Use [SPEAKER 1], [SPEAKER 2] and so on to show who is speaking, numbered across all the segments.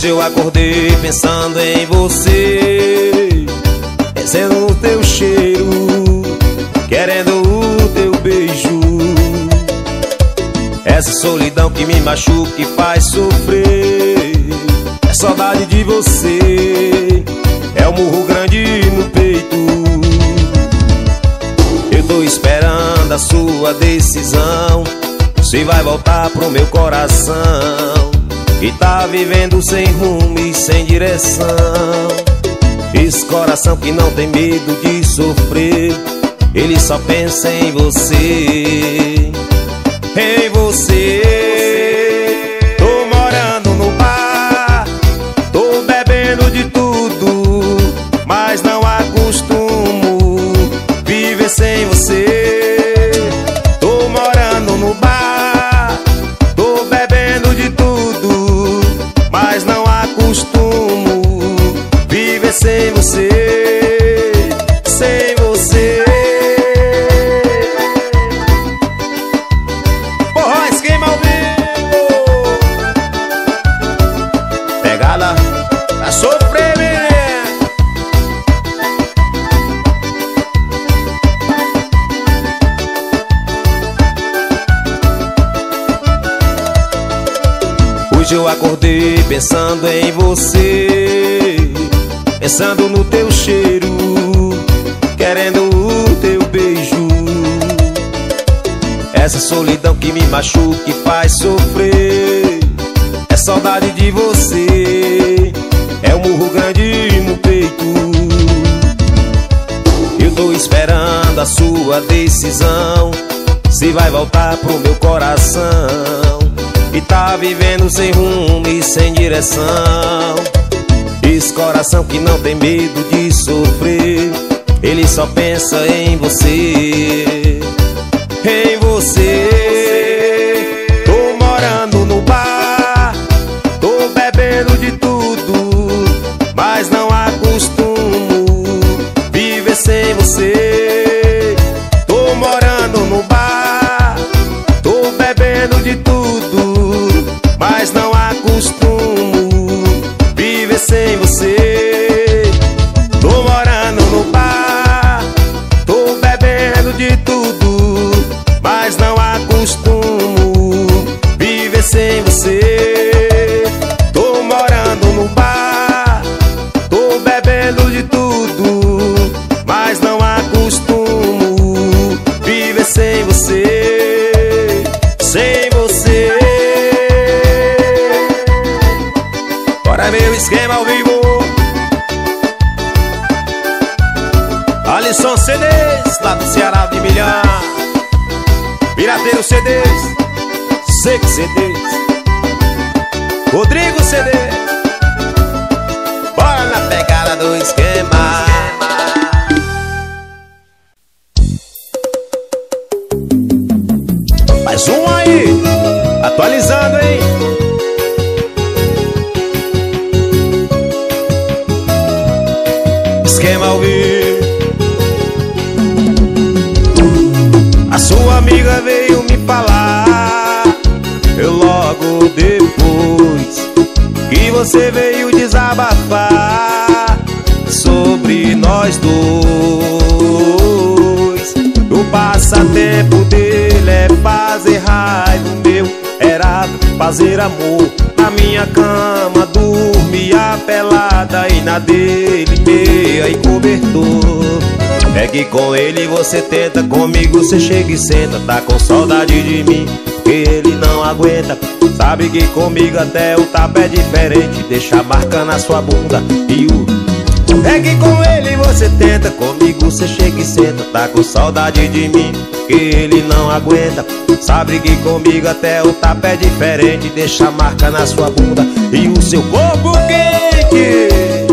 [SPEAKER 1] Hoje eu acordei pensando em você, pensando no teu cheiro, querendo o teu beijo. Essa solidão que me machuca e faz sofrer, é saudade de você, é um murro grande no peito. Eu tô esperando a sua decisão, se vai voltar pro meu coração, que tá vivendo sem rumo e sem direção. Esse coração que não tem medo de sofrer, ele só pensa em você, em você. Tô morando no bar, tô bebendo de tudo, mas não acostumo viver sem você. Tô morando no bar, tô bebendo de tudo, mas não acostumo viver sem você, sem você. Porra, esquema ao vivo, pegada pra sofrer, menino. Hoje eu acordei pensando em você, pensando no teu cheiro, querendo o teu beijo. Essa solidão que me machuca e faz sofrer, é saudade de você, é um murro grande no peito. Eu tô esperando a sua decisão, se vai voltar pro meu coração, que tá vivendo sem rumo e sem direção. Esse coração que não tem medo de sofrer, ele só pensa em você, em você. Tô morando no bar, tô bebendo de tudo, mas não acostumo viver sem você. Tô morando no bar, tô bebendo de tudo, mas não acostumo viver sem você. Tô morando no bar, tô bebendo de tudo, mas não acostumo viver sem você. Tô morando no bar, tô bebendo de tudo, mas não acostumo viver sem você, sem você. Bora ver o esquema ao vivo. Alisson CDs, lá do Ceará de Milhão, Pirateiro CDs, Seco CDs, Rodrigo CDs. Bora na pegada do esquema. Mais um aí, atualizando, hein? Esquema ao vivo. A sua amiga veio me falar, eu logo depois que você veio desabafar sobre nós dois. O passatempo dele é fazer raiva, o meu era fazer amor. Na minha cama dormia pelada e na dele meia e cobertor. É que com ele você tenta, comigo você chega e senta. Tá com saudade de mim, porque ele não aguenta. Sabe que comigo até o tapa é diferente, deixa a marca na sua bunda e o... É que com ele você tenta, comigo você chega e senta. Tá com saudade de mim, porque ele não aguenta. Sabe que comigo até o tapa é diferente, deixa a marca na sua bunda e o seu corpo quente.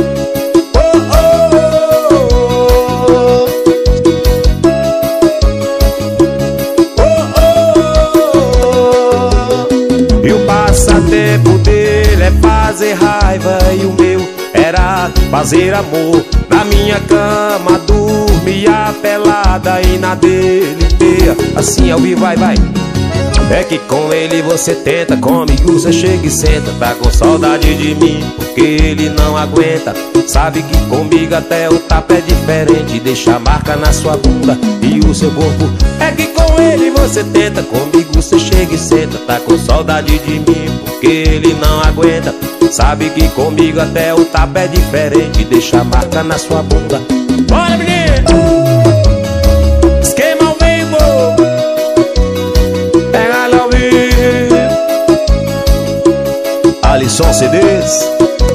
[SPEAKER 1] O tempo dele é fazer raiva e o meu era fazer amor. Na minha cama dormia pelada e na dele meia. Assim ao vivo, vai, vai. É que com ele você tenta, comigo você chega e senta. Tá com saudade de mim, porque ele não aguenta. Sabe que comigo até o tapa é diferente. Deixa a marca na sua bunda e o seu corpo. É que com ele você tenta, comigo você chega e senta. Tá com saudade de mim, porque ele não aguenta. Sabe que comigo até o tapa é diferente. Deixa a marca na sua bunda. Bora, menino! Esquema ao vivo. Pega lá ao vivo. Alisson CDs.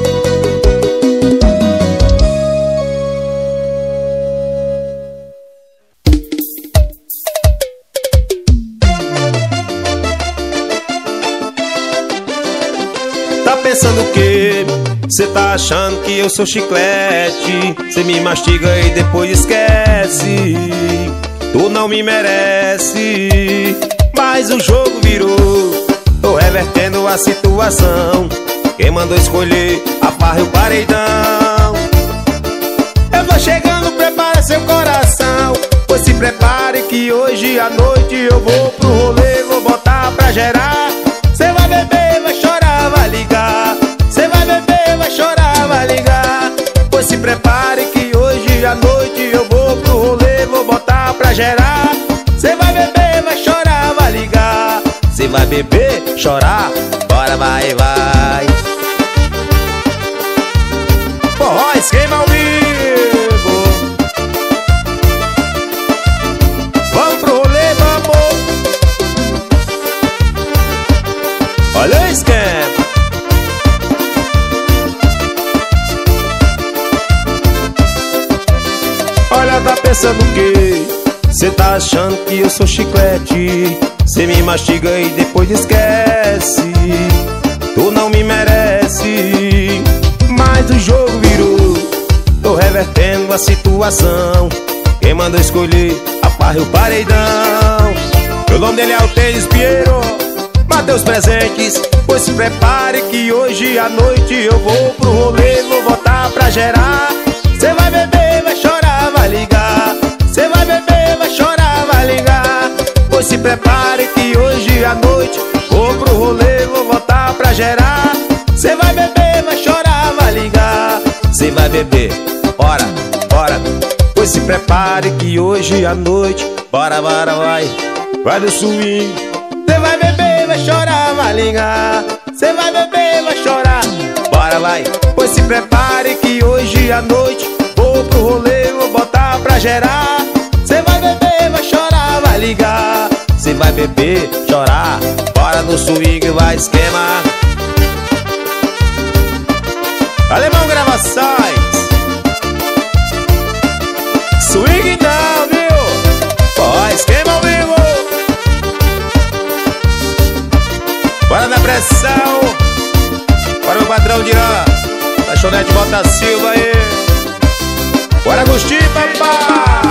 [SPEAKER 1] Tá pensando o quê? Cê tá achando que eu sou chiclete? Cê me mastiga e depois esquece. Tu não me merece. Mas o jogo virou. Tô revertendo a situação. Quem mandou escolher a farra e o paredão? Eu tô chegando, prepara seu coração. Pois se prepare que hoje à noite eu vou pro rolê. Vou botar pra gerar. Cê vai beber, vai chorar, vai ligar. Cê vai beber, vai chorar, vai ligar. Pois se prepare que hoje à noite eu vou pro rolê. Vou botar pra gerar. Cê vai beber, vai chorar, vai ligar. Cê vai beber, chorar, bora vai, vai. Forró, esquema ao vivo. Vamos pro rolê, vamos. Olha o esquema. Olha, tá pensando o quê? Cê tá achando que eu sou chiclete? Cê me mastiga e depois esquece. Tu não me merece. Mas o jogo virou. Tô revertendo a situação. Quem mandou escolher a farra e o paredão? O nome dele é o Tênis Piero. Mateus Presentes. Pois se prepare que hoje à noite eu vou pro rolê. Vou botar pra gerar. Cê vai beber, vai chorar, vai ligar. Cê vai beber, vai chorar, vai ligar. Pois se prepare que hoje à noite vou pro rolê, vou botar pra gerar. Cê vai beber, vai chorar, vai ligar. Cê vai beber, bora, bora. Pois se prepare que hoje à noite, bora, bora, vai. Vai no swing. Cê vai beber, vai chorar, vai ligar. Cê vai beber, vai chorar, bora, vai. Pois se prepare que hoje à noite vou pro rolê, vou botar pra gerar. Cê vai beber, vai chorar, vai ligar. Cê vai beber, chorar, bora no swing, vai esquema. Alemão Gravações. Swing não, viu? Ó, esquema ao vivo. Bora na pressão. Bora o padrão de Irã. Lanchonete Bota Silva aí. Bora Agostinho, papai.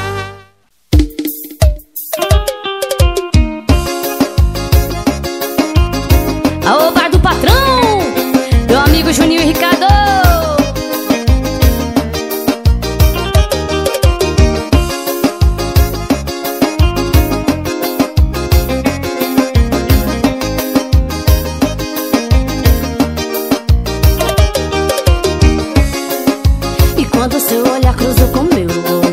[SPEAKER 2] Aô, bar do patrão, meu amigo Juninho e Ricardo.
[SPEAKER 3] E quando seu olhar cruzou com o meu,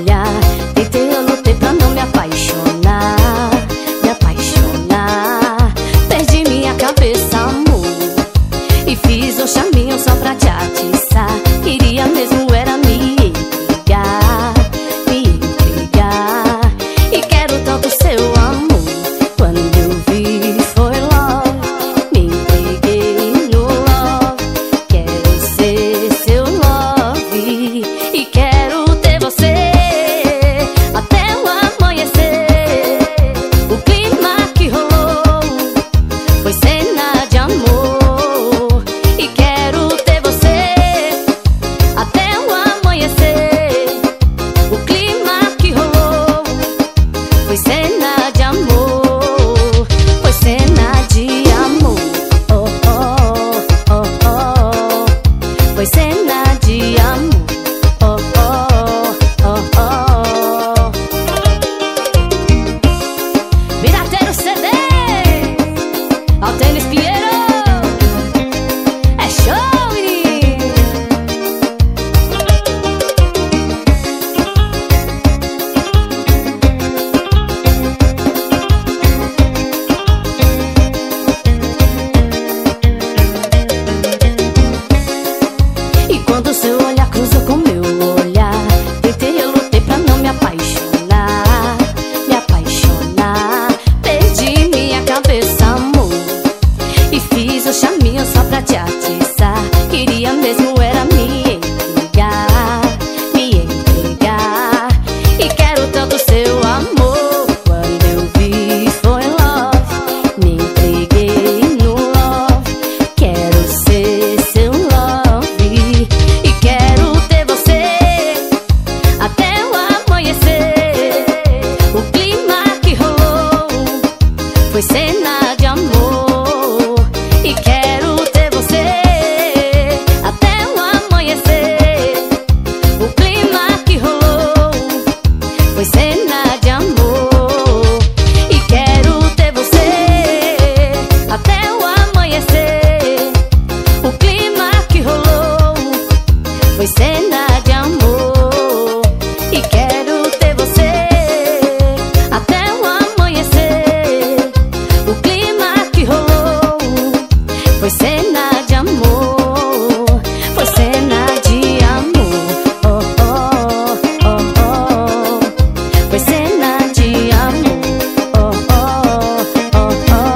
[SPEAKER 2] foi cena de amor. E quero ter você até o amanhecer. O clima que rolou foi cena de amor. E quero ter você até o amanhecer. O clima que rolou foi cena de amor. Foi cena de amor. Oh, oh, oh, oh. Foi cena de amor. Oh, oh, oh,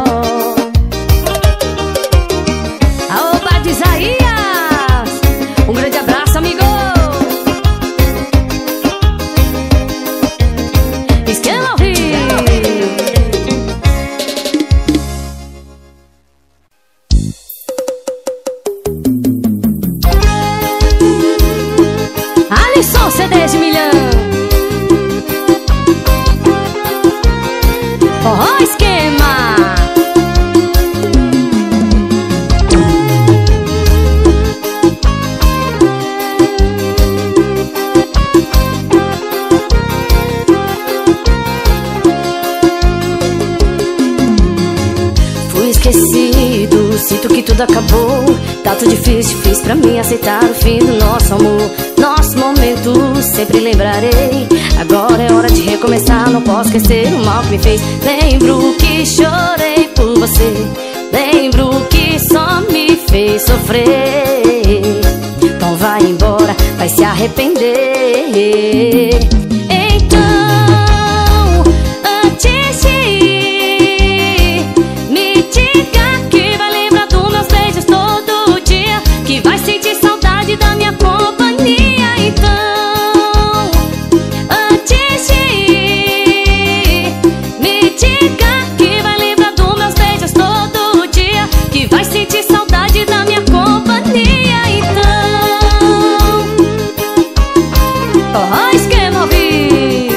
[SPEAKER 2] oh. Aô, Padre Isaías, um grande abraço, amigo. Esquema ao Rio. Alisson CDs de milhão. Forró Esquema. Fui esquecido, sinto que tudo acabou. Tá tudo difícil pra mim aceitar o fim do nosso amor. Nosso momento sempre lembrarei. Agora é hora de recomeçar, não posso esquecer o mal que me fez. Lembro que chorei por você, lembro que só me fez sofrer. Então vai embora, vai se arrepender. Então, antes de ir, me diga que vai lembrar dos meus beijos todo dia, que vai sentir saudade da minha companhia. Então, antes de ir, me diga que vai lembrar dos meus beijos todo dia, que vai sentir saudade da minha companhia. Então, oh, Esquema ao Vivo.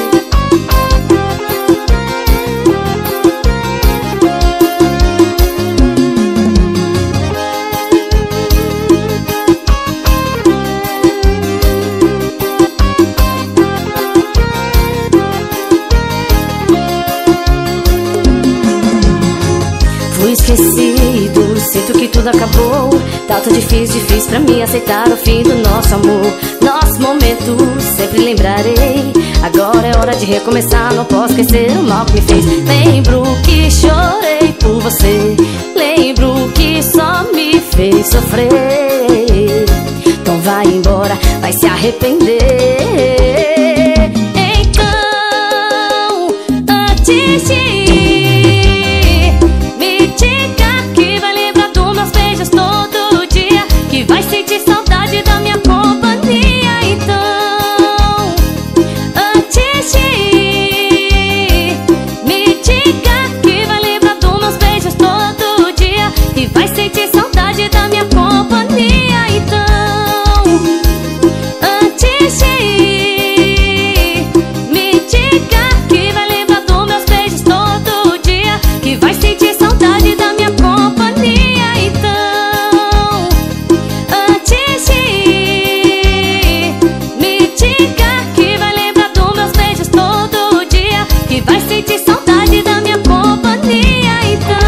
[SPEAKER 2] Fui esquecido, sinto que tudo acabou. Tá tão difícil pra mim aceitar o fim do nosso amor. Nosso momento sempre lembrarei. Agora é hora de recomeçar, não posso esquecer o mal que me fez. Lembro que chorei por você, lembro que só me fez sofrer. Então vai embora, vai se arrepender. Então, antes de ir, me diga que vai lembrar dos meus beijos todo dia, que vai sentir saudade da minha companhia. Então, antes de ir, me diga que vai lembrar dos meus beijos todo dia, que vai sentir saudade da minha companhia. Então, antes de ir, me diga que vai lembrar dos meus beijos todo dia, que vai sentir saudade da minha companhia. Então, antes de ir, me diga que vai lembrar dos meus beijos todo dia, que vai sentir saudade da minha companhia. Então,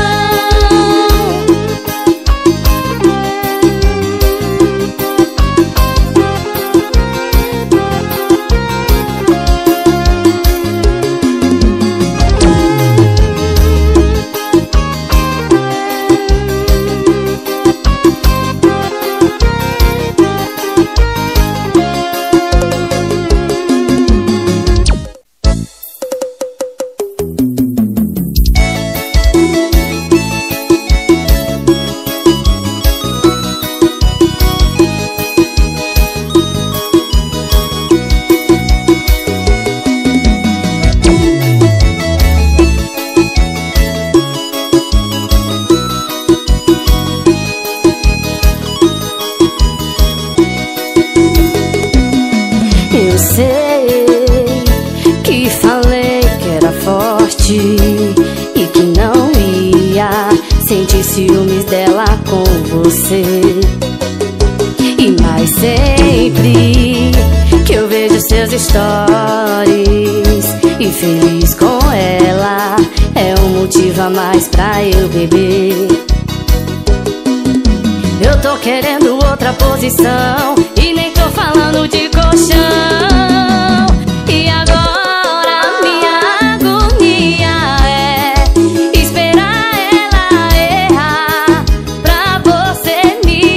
[SPEAKER 2] eu sei que falei que era forte e que não ia sentir ciúmes dela com você. E mais sempre que eu vejo seus stories, e feliz com ela é um motivo a mais pra eu beber. Eu tô querendo outra posição e nem tô falando de colchão. E agora minha agonia é esperar ela errar pra você me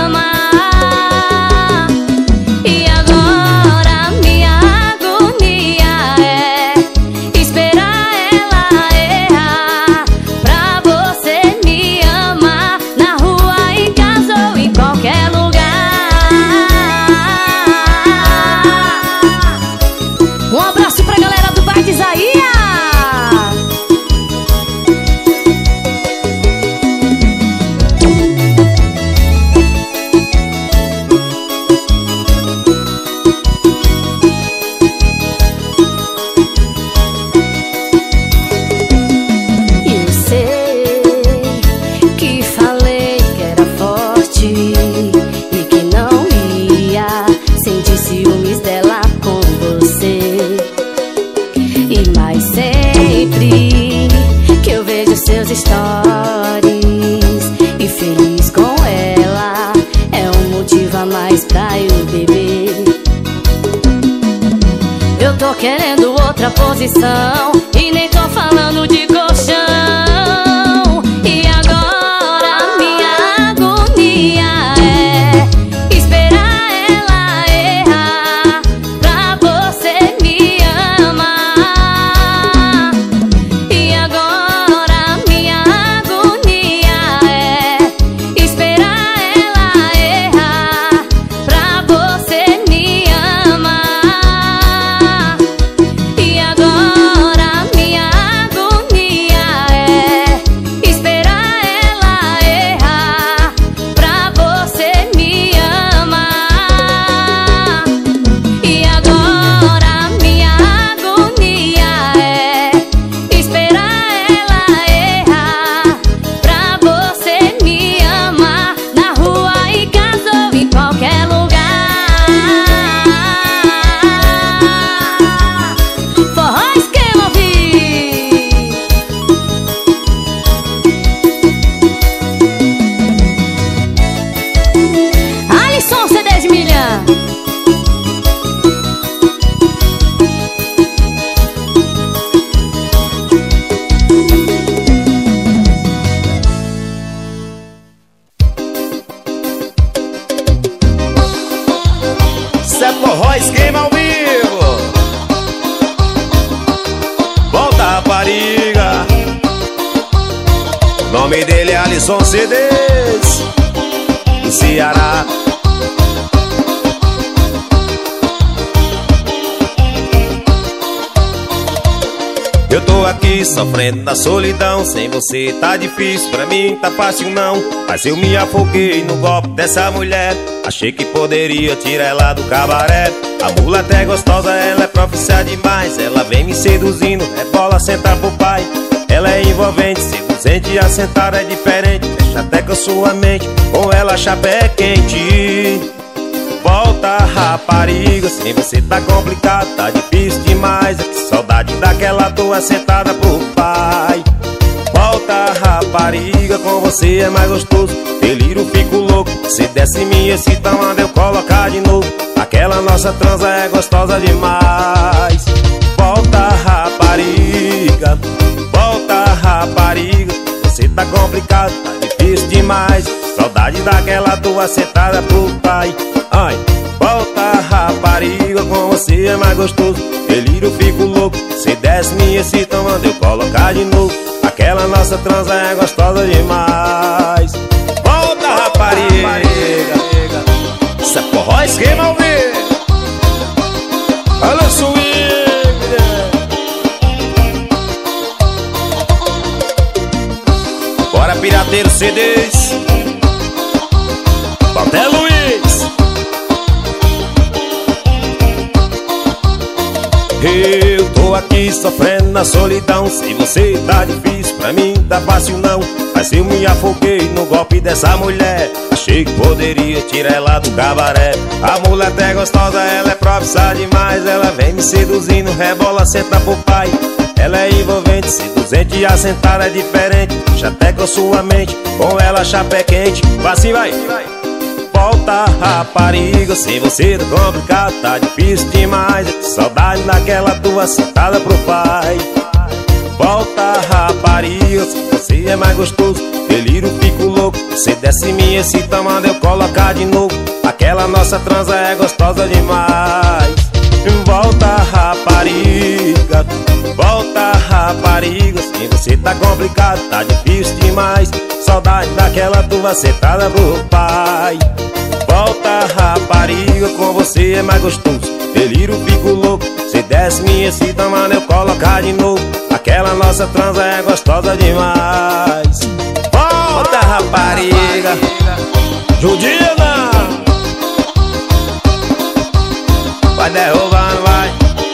[SPEAKER 2] amar. E agora minha agonia é esperar ela errar pra você me amar. Na rua, em casa ou em qualquer lugar. Um abraço pra galera do Bar de Isaías. Eu sei que falei que era forte e que não ia sentir ciúmes dela com você. E mais sempre que eu vejo seus stories e feliz com ela é um motivo a mais pra eu beber. Eu tô querendo outra posição e nem tô falando de colchão. E agora minha agonia é esperar ela errar pra você me amar. E agora minha agonia é esperar ela errar pra você me amar. E agora minha agonia é esperar ela errar pra você me amar. E agora minha agonia é esperar ela errar pra você me amar. Na rua, em casa ou em qualquer lugar. Forró Esquema, vi. Alisson CD de milha.
[SPEAKER 1] Isso é forró esquema ao vivo. Volta, rapariga. O nome dele é Alisson CDs do Ceará. Eu tô aqui sofrendo da solidão. Sem você tá difícil, pra mim tá fácil não. Mas eu me afoguei no golpe dessa mulher. Achei que poderia tirar ela do cabaré. A mulata é gostosa, ela é profissa demais. Ela vem me seduzindo, rebola, senta pro pai. Ela é envolvente, seduzente e assentada é diferente. Mexe até com a sua mente, com ela a chapa é quente. Volta, rapariga, sem você tá complicado, tá difícil demais. Que saudade daquela tua sentada pro pai. Volta, rapariga, com você é mais gostoso. Delírio, fico louco, se desce em mim esse então manda eu colocar de novo. Aquela nossa transa é gostosa demais. Volta, rapariga, volta, rapariga, você tá complicado, tá difícil demais. Saudade daquela tua sentada pro pai. Ai, volta, rapariga, com você é mais gostoso. Delírio, fico louco, se desce me excita, manda eu colocar de novo. Aquela nossa transa é gostosa demais. Volta, rapariga, isso é forró esquema ao vivo. Alô, swing. Bora, Pirateiro CDs. Até Luiz. Eu tô aqui sofrendo na solidão. Sem você tá difícil, pra mim tá fácil não. Mas eu me afoguei no golpe dessa mulher. achei que poderia tirar ela do cabaré. A mulher até gostosa, ela é profissa demais. Ela vem me seduzindo, rebola, senta pro pai. Ela é envolvente, seduzente e assentada é diferente. Já até com sua mente, com ela chapé quente. Vai assim, vai. Volta, rapariga, sem você tá complicado, tá difícil demais. Saudade daquela tua sentada pro pai. Volta, rapariga, se você é mais gostoso, delírio, fico louco. Você desce minha, esse tamanho eu colocar de novo. Aquela nossa transa é gostosa demais. Volta, rapariga, volta, rapariga, se você tá complicado, tá difícil demais. Saudade daquela tua sentada pro pai. Volta, rapariga, com você é mais gostoso, delírio, fico louco. Você desce minha, esse tamanho eu colocar de novo. Aquela nossa transa é gostosa demais. Volta, rapariga, Judina, vai derrubando, vai.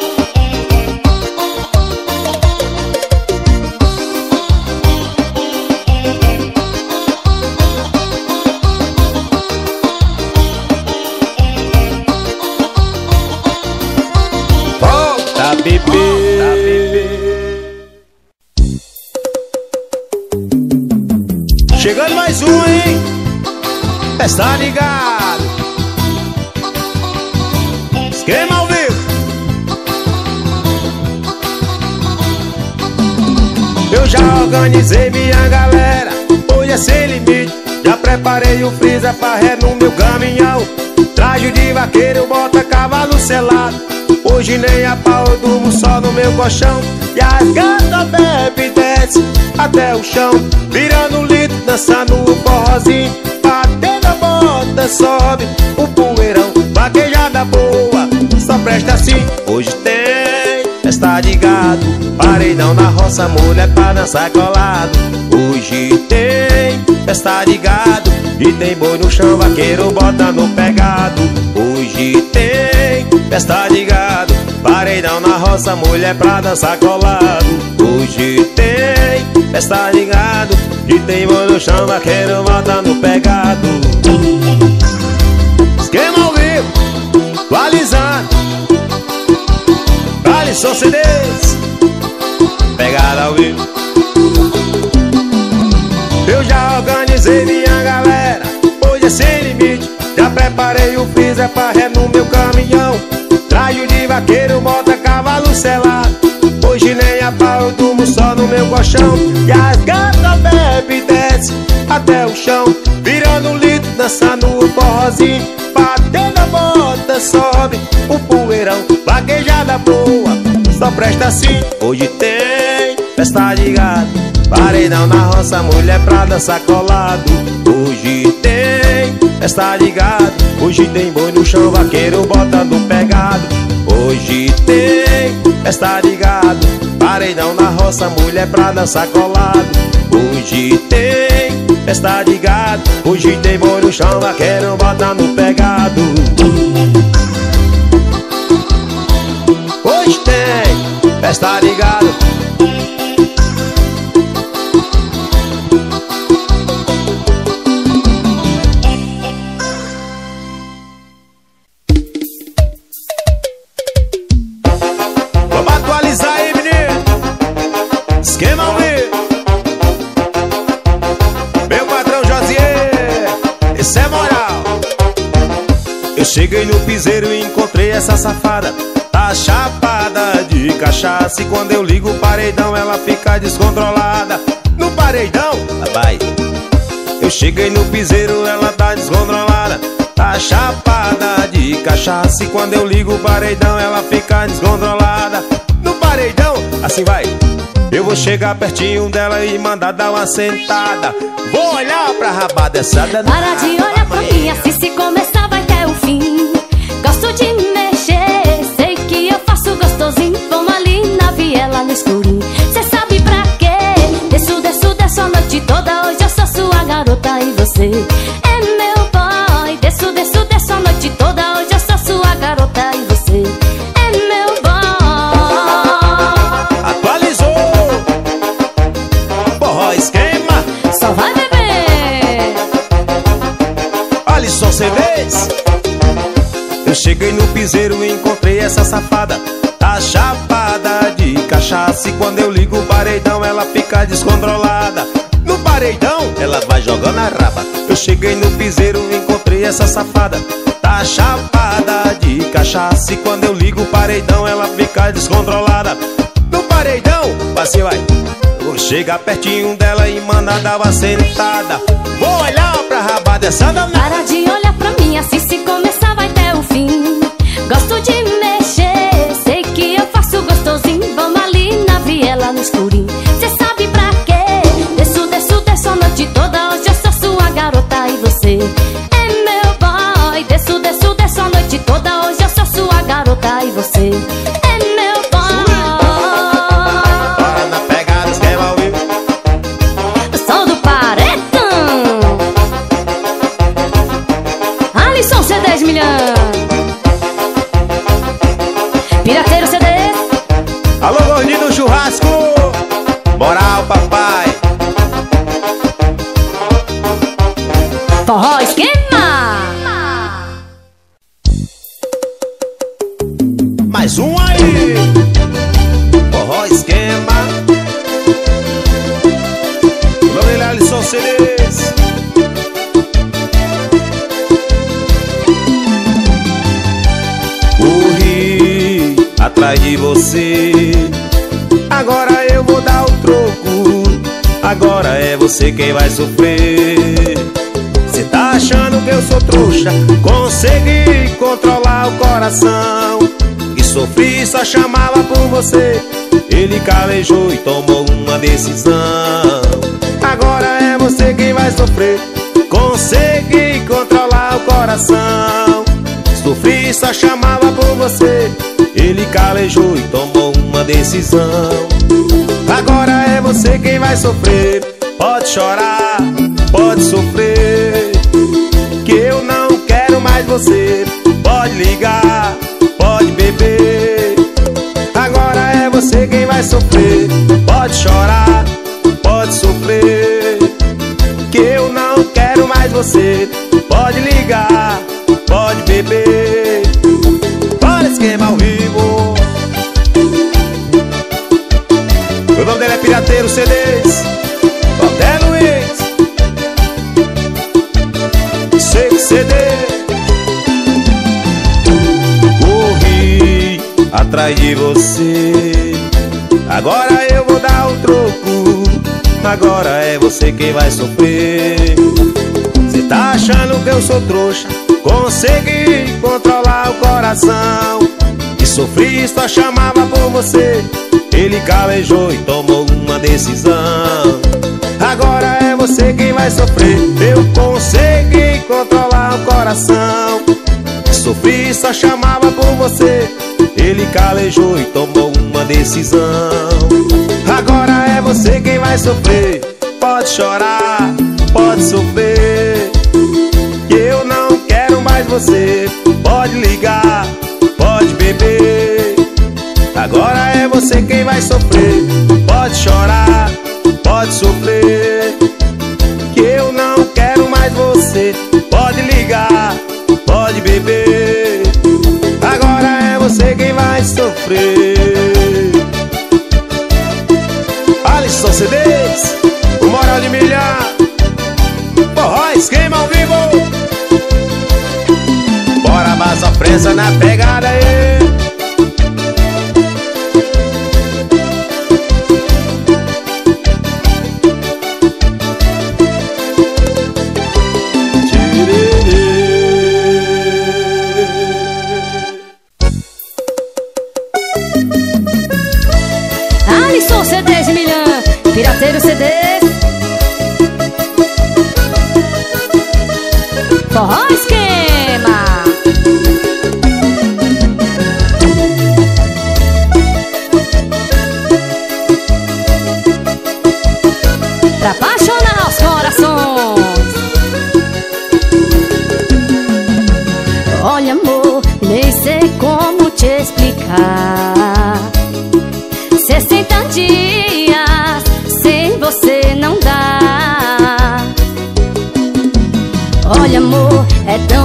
[SPEAKER 1] Volta, bebê. Chegando mais um, hein? Está ligado? Esquema ao vivo. Eu já organizei minha galera, hoje é sem limite. Já preparei o freezer pra ré no meu caminhão. Traje de vaqueiro, bota cavalo selado. Hoje nem a pau, eu durmo só no meu colchão. E as gatas bebe e desce até o chão, virando um litro, dançando o forrozinho. Batendo a bota, sobe o poeirão. Vaquejada boa, só presta assim. Hoje tem festa de gado, paredão na roça, mulher pra dançar colado. Hoje tem festa de gado e tem boi no chão, vaqueiro bota no pegado. Hoje tem festa de gado, paredão na roça, mulher pra dançar colado. Hoje tem festa de gado e tem boi no chão, vaqueiro bota no pegado. Esquema ao vivo, atualizando, Alisson CDs, pegada ao vivo. Eu já organizei minha galera, hoje é sem limite. Já preparei o freezer pra ré no meu caminhão. Traje de vaqueiro, bota cavalo selado. Hoje nem a pau, eu durmo só no meu colchão. E as gatas bebe e desce até o chão, virando um litro, dançando o forrozinho. Batendo a bota, sobe o poeirão. Vaquejada boa, só presta assim. Hoje tem festa de gado, paredão na roça, mulher pra dançar colado. Hoje tem festa de gado, hoje tem boi no chão, vaqueiro bota no pegado. Hoje tem festa de gado, paredão na roça, mulher pra dançar colado. Hoje tem festa de gado, hoje tem boi no chão, vaqueiro bota no pegado. Hoje tem festa de gado. Vamos atualizar aí, menino. Esquema ao vivo. Meu patrão Josier, esse é moral. Eu cheguei no piseiro e encontrei essa safada. Tá chapada de cachaça e quando eu ligo o paredão ela fica descontrolada. No paredão, vai. Eu cheguei no piseiro, ela tá descontrolada. Tá chapada de cachaça e quando eu ligo o paredão ela fica descontrolada. No paredão, assim vai. Eu vou chegar pertinho dela e mandar dar uma sentada. Vou olhar pra rabada dessa danada.
[SPEAKER 2] Para de olhar pra mim, assim se começar vai ter o fim. Gosto de mexer, sei que eu faço gostosinho. Vamos ali na viela no escurinho. Cê sabe pra quê? Desço, desço, desço a noite toda. Hoje eu sou sua garota e você é meu boy. Desço, desço, desço a noite toda. Hoje eu sou sua garota e você é meu boy.
[SPEAKER 1] Atualizou. Forró esquema.
[SPEAKER 2] Só vai beber.
[SPEAKER 1] Eu cheguei no piseiro e encontrei essa safada, tá chapada de cachaça. E quando eu ligo o paredão ela fica descontrolada. No paredão ela vai jogando a raba. Eu cheguei no piseiro e encontrei essa safada, tá chapada de cachaça. E quando eu ligo o paredão ela fica descontrolada. No paredão, passei, vai. Vou chegar pertinho dela e mandar dar uma sentada. Vou olhar pra raba dessa danada.
[SPEAKER 2] Para de olhar pra mim, assim se começar vai até o fim. Gosto de mexer, sei que eu faço gostosinho. Vamos ali na viela no escurinho. Cê sabe pra quê? Desço, desço, desço a noite toda. Hoje eu sou sua garota e você é meu boy. Desço, desço, desço a noite toda. Hoje eu sou sua garota e você é meu boy.
[SPEAKER 1] Bora na pegada, esquema ao vivo.
[SPEAKER 2] Som do paredão. Alisson C10 milhão. Pirateiro CDs.
[SPEAKER 1] Alô, gordinho do churrasco. Moral, papai.
[SPEAKER 2] Forró esquema.
[SPEAKER 1] Mais um aí. Forró esquema. O nome dele é Alisson CDs. Corri atrás de você, agora eu vou dar o troco. Agora é você quem vai sofrer. Cê tá achando que eu sou trouxa? Consegui controlar o coração e sofri, só chamava por você. Ele calejou e tomou uma decisão. Agora é você quem vai sofrer. Consegui controlar o coração, sofri, só chamava por você. Ele calejou e tomou uma decisão. Agora é você quem vai sofrer. Pode chorar, pode sofrer, que eu não quero mais você. Pode ligar, pode beber. Agora é você quem vai sofrer. Pode chorar, pode sofrer, que eu não quero mais você. Pode ligar, pode beber. Bora esquema ao vivo. O nome dele é Pirateiro CDs. Até Luiz Seco CD. Corri atrás de você, agora eu vou dar o troco. Agora é você quem vai sofrer. Cê tá achando que eu sou trouxa? Consegui controlar o coração e sofri, só chamava por você. Ele calejou e tomou uma decisão. Agora é você quem vai sofrer. Eu consegui controlar o coração, sofri, só chamava por você. Ele calejou e tomou uma decisão. Agora é você quem vai sofrer. Pode chorar, pode sofrer, que eu não quero mais você. Pode ligar, pode beber. Agora é você quem vai sofrer. Pode chorar, pode sofrer, que eu não quero mais você. Pode ligar, pode beber. Agora é você quem vai sofrer. Alisson CDs, o moral de milhar. Forró esquema ao vivo. Bora, mais sofrência na pegada aí.
[SPEAKER 2] Alisson C10 milhão. Pirateiro CDs. Forró esquema. Pra apaixonar os corações. Olha, amor, nem sei como te explicar. 60 dias sem você não dá. Olha, amor, é tão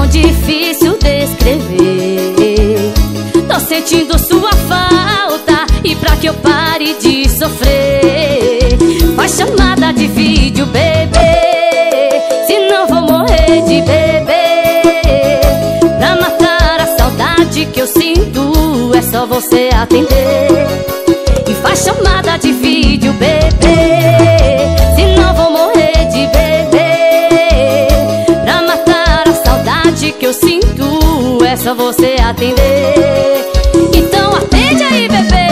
[SPEAKER 2] que eu pare de sofrer. Faz chamada de vídeo, bebê, senão vou morrer de beber. Pra matar a saudade que eu sinto, é só você atender. E faz chamada de vídeo, bebê, senão vou morrer de beber. Pra matar a saudade que eu sinto, é só você atender. Então atende aí, bebê.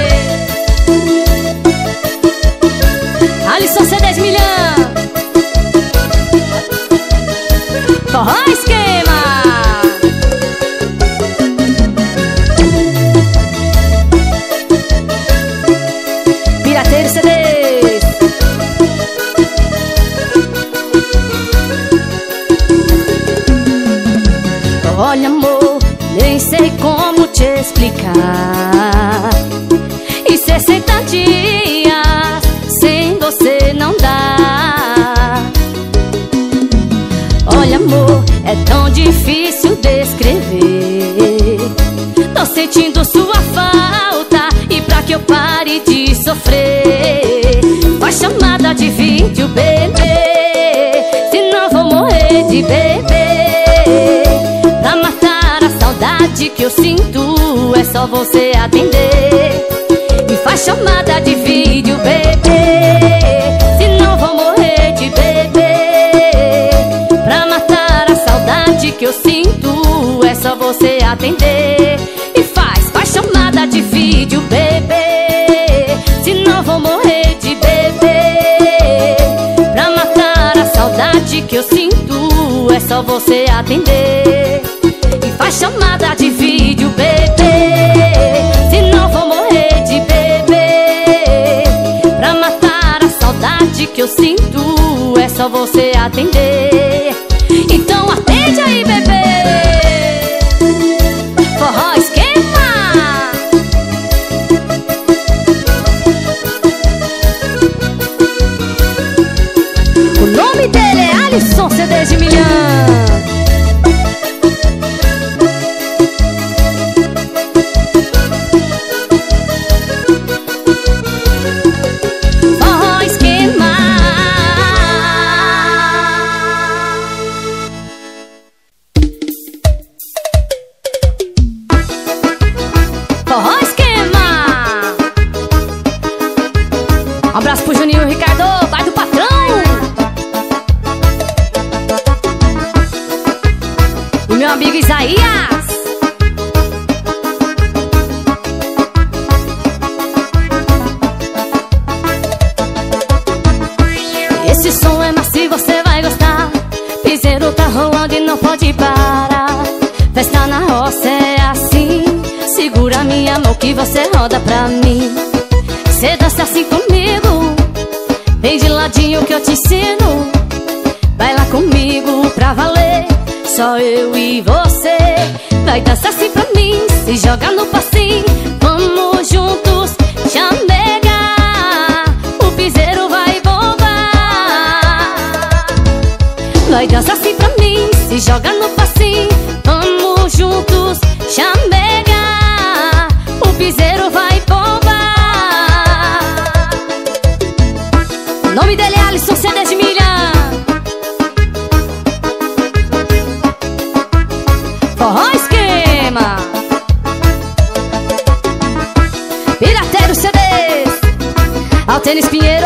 [SPEAKER 2] Alisson C10 milhão. Forró Esquema. Pirateiro CDs. Olha, amor, nem sei como te explicar. E 60 dias sem você não dá. Olha, amor, é tão difícil descrever. Tô sentindo sua falta, e pra que eu pare de sofrer, faz chamada de vídeo, bebê, senão vou morrer de beber. Pra matar a saudade que eu sinto, é só você atender. E faz chamada de vídeo, bebê, senão vou morrer de beber. Pra matar a saudade que eu sinto, é só você atender. E faz chamada de vídeo, bebê, senão vou morrer de beber. Pra matar a saudade que eu sinto, é só você atender. E faz chamada de vídeo, bebê, senão vou morrer de beber. Pra matar a saudade que eu sinto, é só você atender. Então atende aí, bebê. Forró Esquema. O nome dele é Alisson C10 milhão. Um abraço pro Juninho e Ricardo, pai do patrão. E meu amigo Isaías. Esse som é macio, você vai gostar. Piseiro tá rolando e não pode parar. Festa na roça é assim. Segura minha mão que você roda pra mim. Cê dança assim comigo, vem de ladinho que eu te ensino. Vai lá comigo pra valer, só eu e você. Vai dançar assim pra mim, se joga no passinho. Vamos juntos, chamega, o piseiro vai bombar. Vai dançar assim pra mim, se joga no passinho. Vamos juntos, chamega, o piseiro vai bombar. O nome dele é Alisson C10 milhão. Forró Esquema. Pirateiro CDs. Altênis Pinheiro.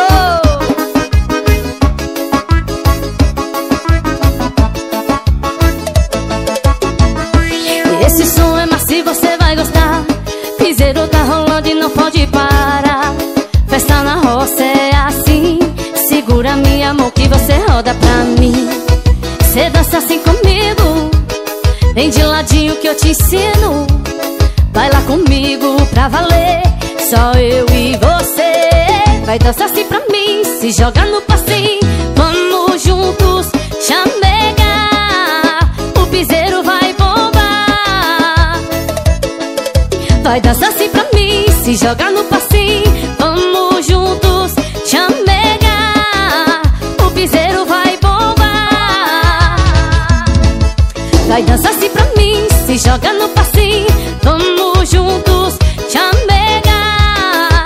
[SPEAKER 2] Esse som é macio, você vai gostar. Piseiro tá rolando e não pode parar. Festa na roça é assim. Segura minha mão que você roda pra mim. Cê dança assim comigo, vem de ladinho que eu te ensino. Vai lá comigo pra valer, só eu e você. Vai dançar assim pra mim, se joga no passinho. Vamos juntos, chamega, o piseiro vai bombar. Vai dançar assim pra mim, se joga no passinho. Vamos juntos, chamega, o piseiro vai bombar. Vai dançar assim pra mim, se joga no passinho. Vamos juntos, chamega,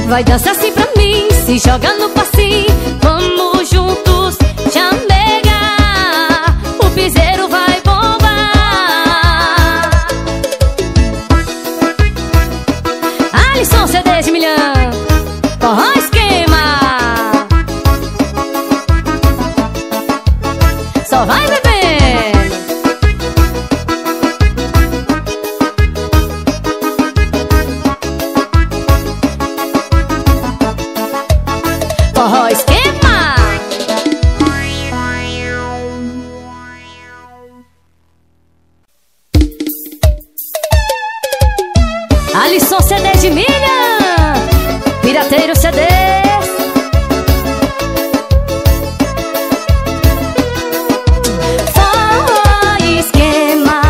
[SPEAKER 2] Vai dançar assim pra mim, se joga no passinho. Vamos juntos, chamega, o piseiro vai bombar. Alisson, CD de milhão, forró esquema. Só vai bebendo. Forró esquema. Alisson, CD de milha, Pirateiro CD. Forró esquema.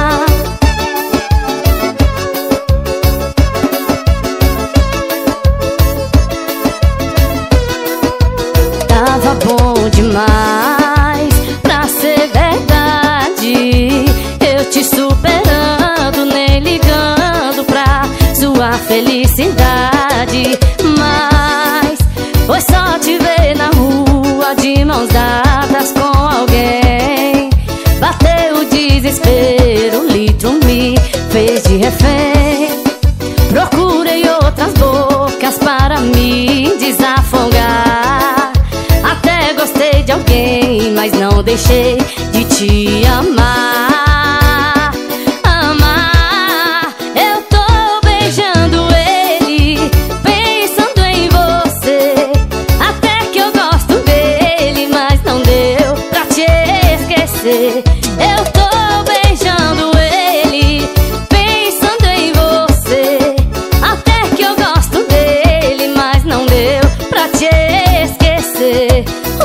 [SPEAKER 2] Tava bom demais pra ser verdade. Eu te superando, nem ligando pra sua felicidade. Mas foi só te ver na rua de mãos dadas com alguém. Bateu o desespero, o litro me fez de refém. Procurei outras bocas para me desafogar. Até gostei de alguém, mas não deixei de te amar. Amar, eu tô beijando ele, pensando em você. Até que eu gosto dele, mas não deu pra te esquecer. Eu tô beijando ele, pensando em você. Até que eu gosto dele, mas não deu pra te esquecer.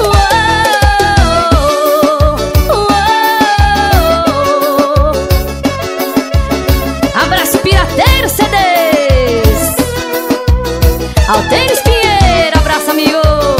[SPEAKER 2] Abraço Pirateiro CDs. Alteiros Pinheiro, abraço amigo.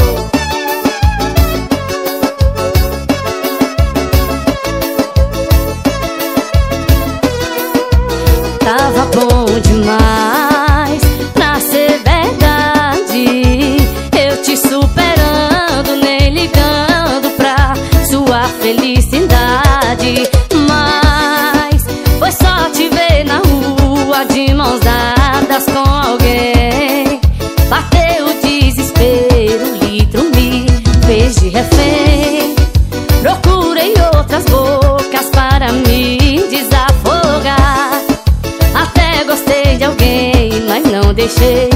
[SPEAKER 2] Tava bom demais pra ser verdade. Eu te superando, nem ligando pra sua felicidade. Mas foi só te ver na rua de mãos dadas com alguém. Bateu o desespero, o litro me fez de refém. Procurei outras bocas para me desafogar. Até gostei de alguém, mas não deixei